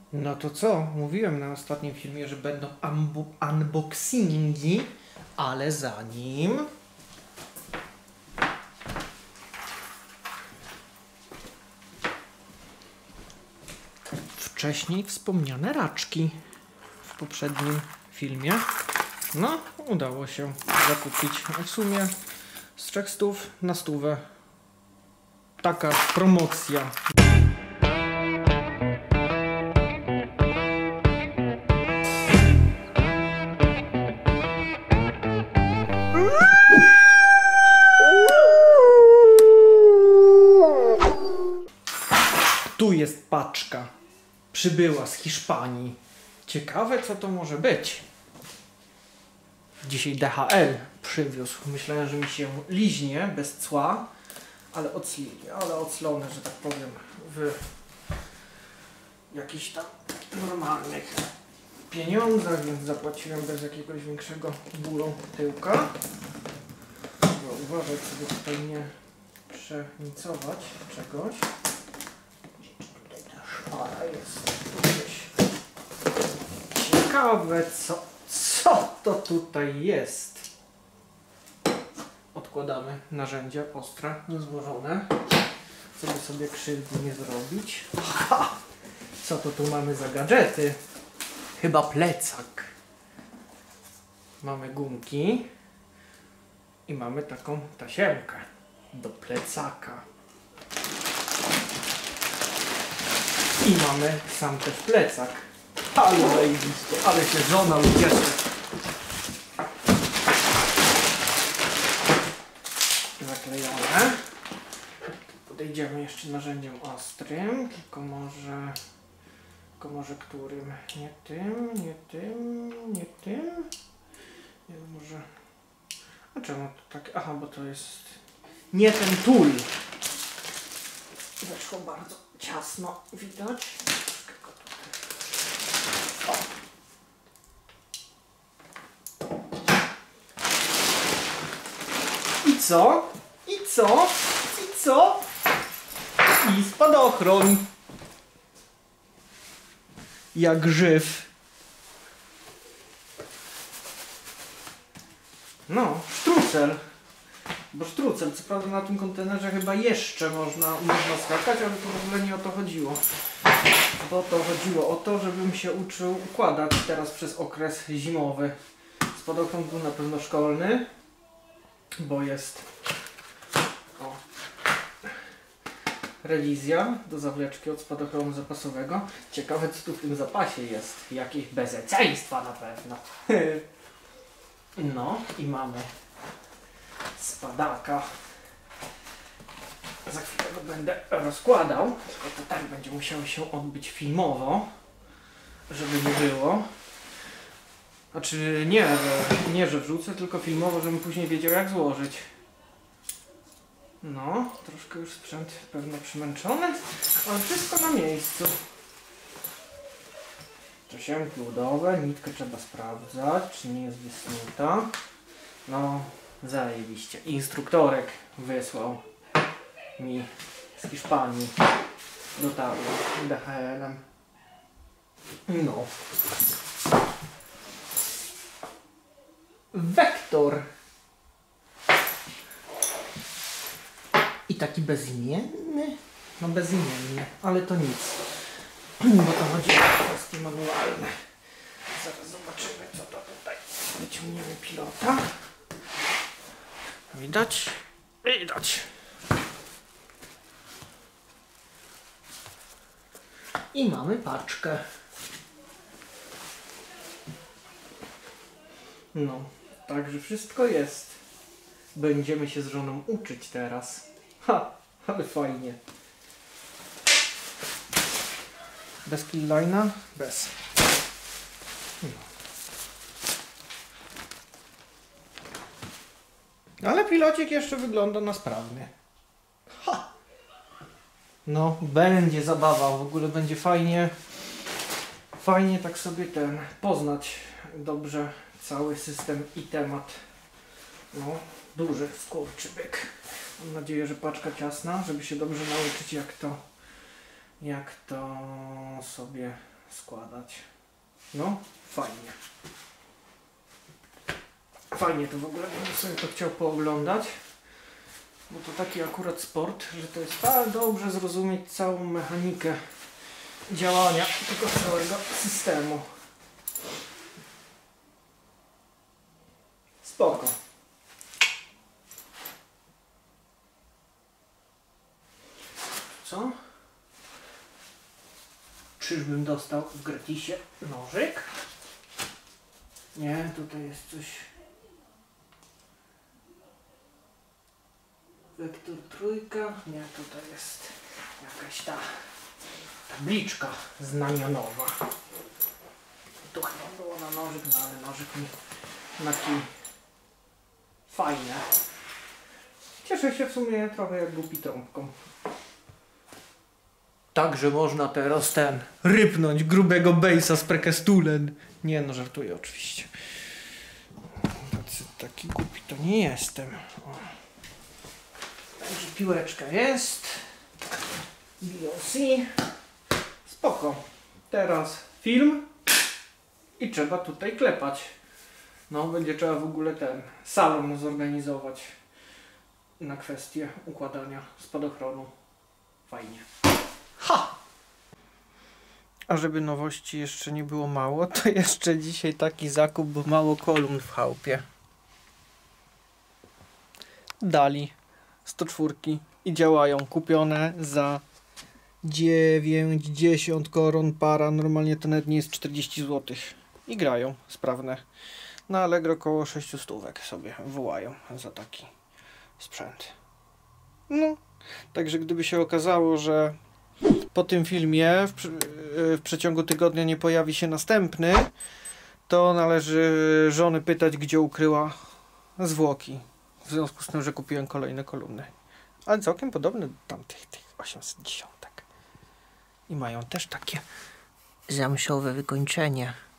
No to co? Mówiłem na ostatnim filmie, że będą unboxingi, ale zanim... Wcześniej wspomniane raczki w poprzednim filmie. No, udało się zakupić w sumie z 300 na 100. Taka promocja. Tu jest paczka. Przybyła z Hiszpanii. Ciekawe, co to może być. Dzisiaj DHL przywiózł. Myślałem, że mi się liźnie bez cła, ale oclone, że tak powiem, w jakichś tam normalnych pieniądzach, więc zapłaciłem bez jakiegoś większego bólu tyłka. Uważać sobie tutaj nie przenicować czegoś. Szpara jest tu gdzieś. Ciekawe, co to tutaj jest. Odkładamy narzędzia ostre, niezłożone, żeby sobie krzywdy nie zrobić. Ha! Co to tu mamy za gadżety? Chyba plecak. Mamy gumki i mamy taką tasiemkę do plecaka. I mamy sam też plecak. Ale zajebiście, ale się żona ucieszy. Zaklejone. Podejdziemy jeszcze narzędziem ostrym, tylko może którym? Nie tym. Nie, może... A czemu to tak? Aha, bo to jest nie ten tool. Weszło bardzo ciasno, widać. O. I co? I spadochron. Jak grzyw. No, sztrucel. Bo sztrucel, co prawda na tym kontenerze chyba jeszcze można skakać, ale to w ogóle nie o to chodziło. Bo to chodziło o to, żebym się uczył układać teraz przez okres zimowy. Spadochron był na pewno szkolny, bo jest rewizja do zawleczki od spadochronu zapasowego. Ciekawe, co tu w tym zapasie jest. Jakieś bezeceństwa na pewno. No i mamy spadaka. Za chwilę go będę rozkładał, tylko to tak będzie musiało się odbyć filmowo, żeby nie było. Znaczy nie, że wrzucę, tylko filmowo, żebym później wiedział, jak złożyć. No, troszkę już sprzęt pewno przymęczony, ale wszystko na miejscu. Tasiemki udowe, nitkę trzeba sprawdzać, czy nie jest wysnuta. No, zajebiście. Instruktorek wysłał mi z Hiszpanii. Dotarło DHL-em. No. Wektor. I taki bezimienny? No bezimienny, ale to nic. Bo to chodzi o kwestie manualne. Zaraz zobaczymy, co to tutaj. Wyciągniemy pilota. Widać? Widać. I mamy paczkę. No, także wszystko jest. Będziemy się z żoną uczyć teraz. Ha, ale fajnie. Bez keyline'a? Bez. No. Ale pilocik jeszcze wygląda na sprawny. Ha! No, będzie zabawa. W ogóle będzie fajnie. Fajnie tak sobie poznać dobrze cały system i temat. No, duży skurczybyk. Mam nadzieję, że paczka ciasna, żeby się dobrze nauczyć, jak to sobie składać. No, fajnie. Fajnie to w ogóle, bym sobie to chciał pooglądać. Bo to taki akurat sport, że to jest tak dobrze zrozumieć całą mechanikę działania tego całego systemu. Spoko. Co? Czyżbym dostał w gratisie nożyk? Nie, tutaj jest coś. Wektor trójka. Nie, tutaj jest jakaś ta tabliczka znamionowa. Tu chyba było na nożyk, no ale nożyk mi na kij. Fajne. Cieszę się w sumie trochę jak głupi trąbką. Także można teraz rypnąć grubego bejsa z prekestulen. Nie no, żartuję oczywiście. Taki głupi to nie jestem. O. Także piłeczka jest. BOC. Spoko. Teraz film. I trzeba tutaj klepać. No, będzie trzeba w ogóle salon zorganizować na kwestię układania spadochronu. Fajnie. Ha! A żeby nowości jeszcze nie było mało, to jeszcze dzisiaj taki zakup, bo mało kolumn w chałupie. Dali 104 i działają. Kupione za 90 koron para. Normalnie to nawet nie jest 40 zł. I grają sprawne. Na Allegro około 600 sobie wołają za taki sprzęt. No, także gdyby się okazało, że po tym filmie w przeciągu tygodnia nie pojawi się następny, to należy żony pytać, gdzie ukryła zwłoki. W związku z tym, że kupiłem kolejne kolumny. Ale całkiem podobne do tamtych, tych 810. I mają też takie zamszowe wykończenie.